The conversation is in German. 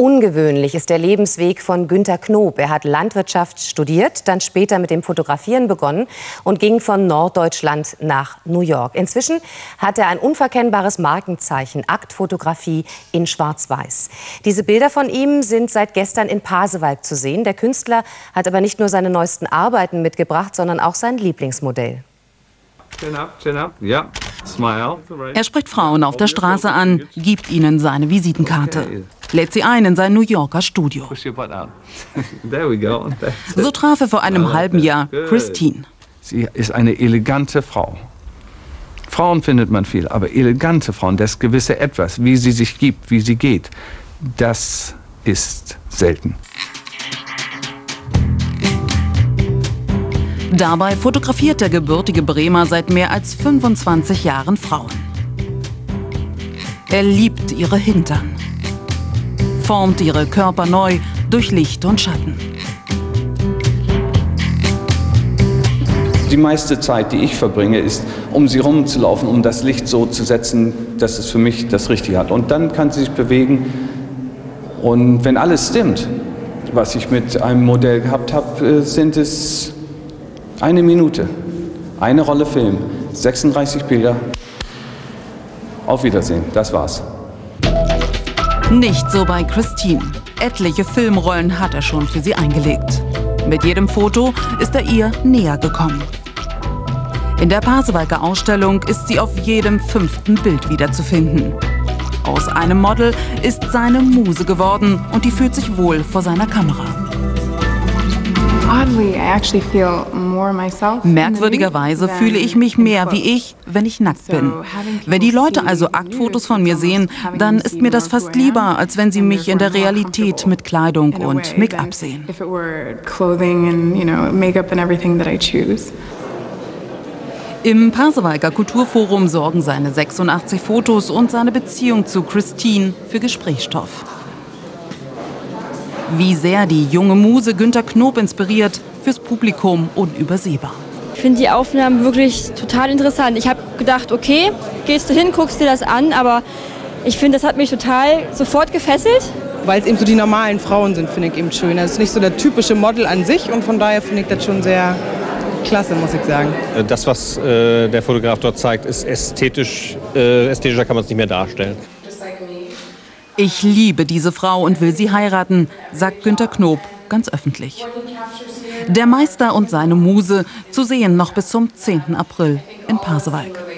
Ungewöhnlich ist der Lebensweg von Günter Knoop. Er hat Landwirtschaft studiert, dann später mit dem Fotografieren begonnen und ging von Norddeutschland nach New York. Inzwischen hat er ein unverkennbares Markenzeichen, Aktfotografie in Schwarz-Weiß. Diese Bilder von ihm sind seit gestern in Pasewalk zu sehen. Der Künstler hat aber nicht nur seine neuesten Arbeiten mitgebracht, sondern auch sein Lieblingsmodell. Chin up. Yeah. Smile. Er spricht Frauen auf der Straße an, gibt ihnen seine Visitenkarte, lädt sie ein in sein New Yorker Studio. So traf er vor einem halben Jahr Christine. Sie ist eine elegante Frau. Frauen findet man viel, aber elegante Frauen, das gewisse Etwas, wie sie sich gibt, wie sie geht, das ist selten. Dabei fotografiert der gebürtige Bremer seit mehr als 25 Jahren Frauen. Er liebt ihre Hintern, formt ihre Körper neu durch Licht und Schatten. Die meiste Zeit, die ich verbringe, ist, um sie rumzulaufen, um das Licht so zu setzen, dass es für mich das Richtige hat. Und dann kann sie sich bewegen. Und wenn alles stimmt, was ich mit einem Modell gehabt habe, sind es 1 Minute, eine Rolle Film, 36 Bilder. Auf Wiedersehen, das war's. Nicht so bei Christine. Etliche Filmrollen hat er schon für sie eingelegt. Mit jedem Foto ist er ihr näher gekommen. In der Pasewalker Ausstellung ist sie auf jedem 5. Bild wiederzufinden. Aus einem Model ist seine Muse geworden und die fühlt sich wohl vor seiner Kamera. Merkwürdigerweise fühle ich mich mehr wie ich, wenn ich nackt bin. Wenn die Leute also Aktfotos von mir sehen, dann ist mir das fast lieber, als wenn sie mich in der Realität mit Kleidung und Make-up sehen. Im Pasewalker Kulturforum sorgen seine 86 Fotos und seine Beziehung zu Christine für Gesprächsstoff. Wie sehr die junge Muse Günter Knoop inspiriert, fürs Publikum unübersehbar. Ich finde die Aufnahmen wirklich total interessant. Ich habe gedacht, okay, gehst du hin, guckst dir das an, aber ich finde, das hat mich total sofort gefesselt. Weil es eben so die normalen Frauen sind, finde ich eben schön. Es ist nicht so der typische Model an sich und von daher finde ich das schon sehr klasse, muss ich sagen. Das, was der Fotograf dort zeigt, ist ästhetisch. Ästhetischer kann man es nicht mehr darstellen. Ich liebe diese Frau und will sie heiraten, sagt Günter Knoop ganz öffentlich. Der Meister und seine Muse zu sehen noch bis zum 10. April in Pasewalk.